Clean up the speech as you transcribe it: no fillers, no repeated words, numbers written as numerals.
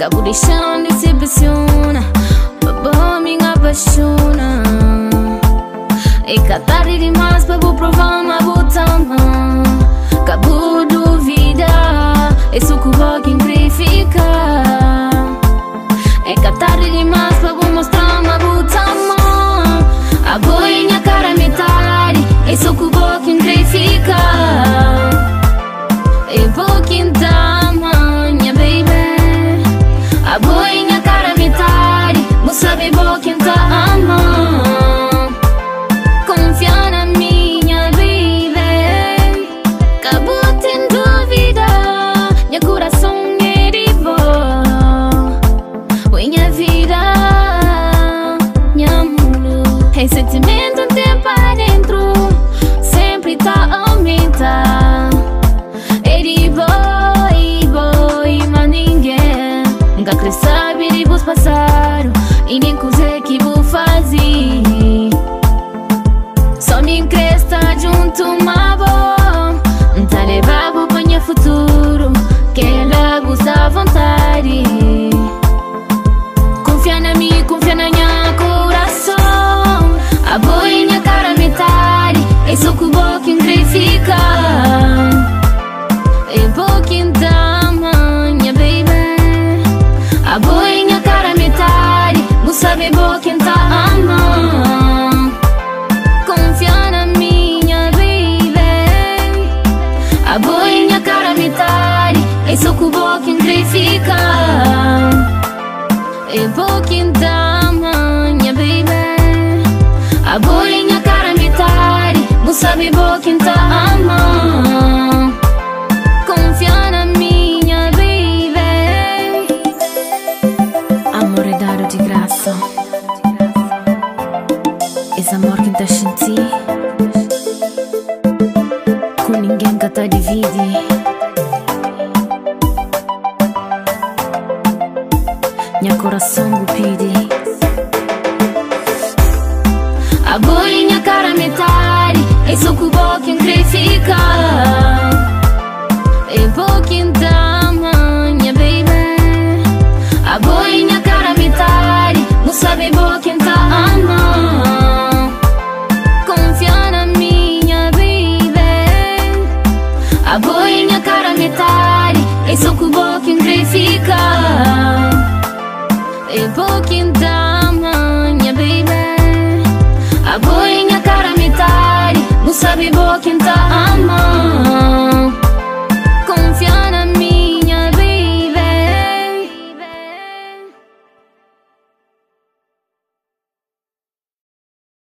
Cabo deixando e se apaixona, babou minha apaixona. E catarre demais para vou provar uma botama. Cabo duvida, é só que vou quem verifica. É catarre demais para vou mostrar uma botama. A boinha cara metade, é só que vou quem verifica. É vou quem dama, minha baby. A boinha cara metade, vou saber vou quem tá amando. Confia na minha baby. Acabou tem dúvida, meu coração é de boa. Minha vida, minha mundo. Esse sentimento um tempo adentro sempre tá a aumentar. É de boa, mas ninguém nunca quer saber de vos passar e nem coisa que vou fazer. Só me encresta junto uma boa, tá levado para minha futuro, que ela gosta à vontade. Confia na mim, confia na minha coração. A boinha cara metade, é só que o boquinho verifica. É boquinho dama, minha baby. A boinha cara metade, não sabe boquinho tá amando. Confia na minha baby. A boinha cara metade, é só que o boquinho verifica. É boquinho dama, minha baby. A boinha cara metade, não sabe boquinho tá amando. Confia na minha baby. Amor é dado de graça. Esse amor que tá sentindo, com ninguém que tá divide. Meu coração me pede. A boinha cara metade, é só que o boquinho verifica. É boquinho dama, minha baby. A boinha cara metade, não sabe boquinho tá amando. Confia na minha baby. A boinha cara metade, é só que o boquinho verifica. É boquinho dama, minha baby. A boinha cara metade, não sabe boquinho tá amando.